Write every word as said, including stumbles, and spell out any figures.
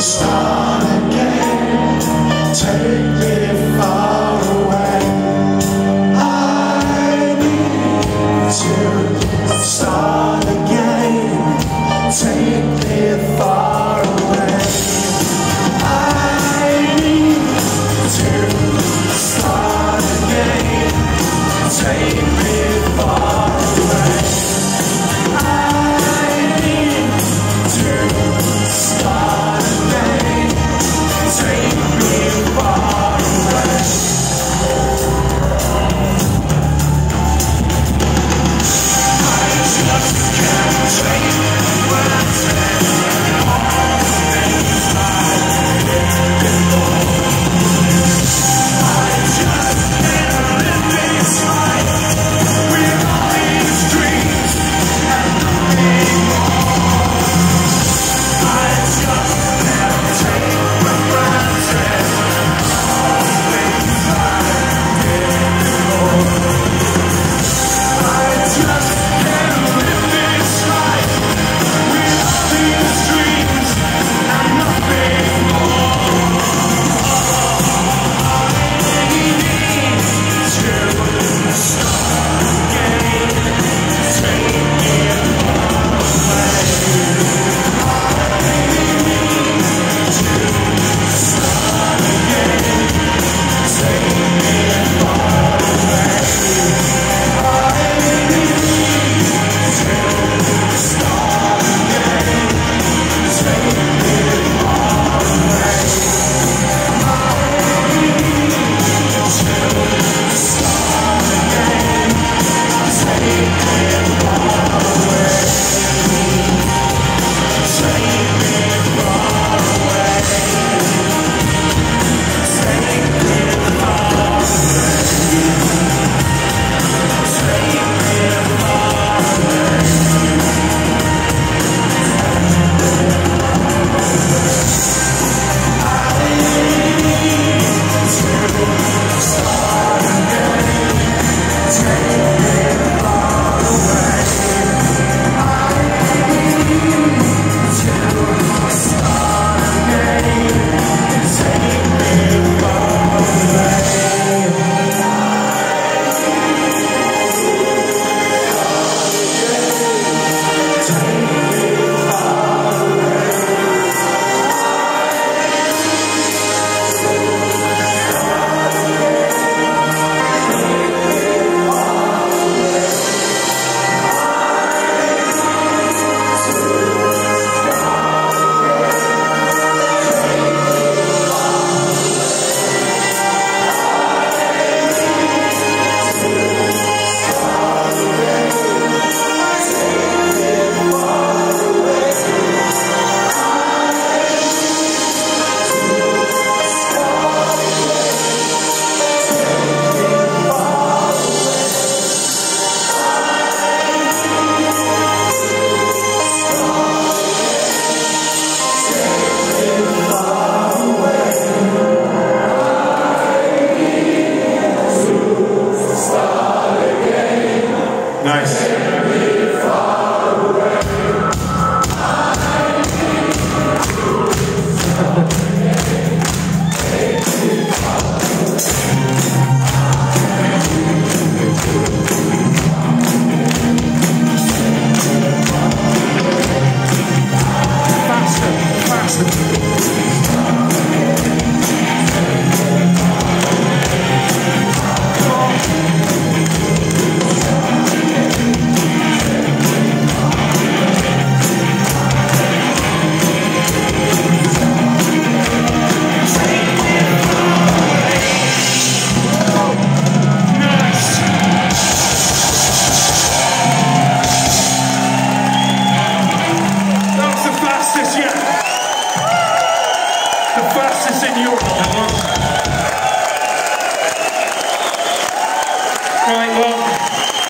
start again. Take me far away. I need to start again. Take me far away. I need to start again. Take me far away. I need to start again. Take me far away. I just can't take what I said. All the things I did before. I just can't live this life with all these dreams and nothing more. I just can't take for granted all the things I did before. I just can't live this life with all these dreams and nothing more. I need to start again. Take me far away. I need to start again. Take me far away. I need to start again. Take me far away. I need to start again. Take me far away. Take me far away. Take me far away. Take me far away. I need to start again. Take me far away. I need to start again. Take me far away. Nice. Faster, faster. That was the fastest yet. The fastest in Europe.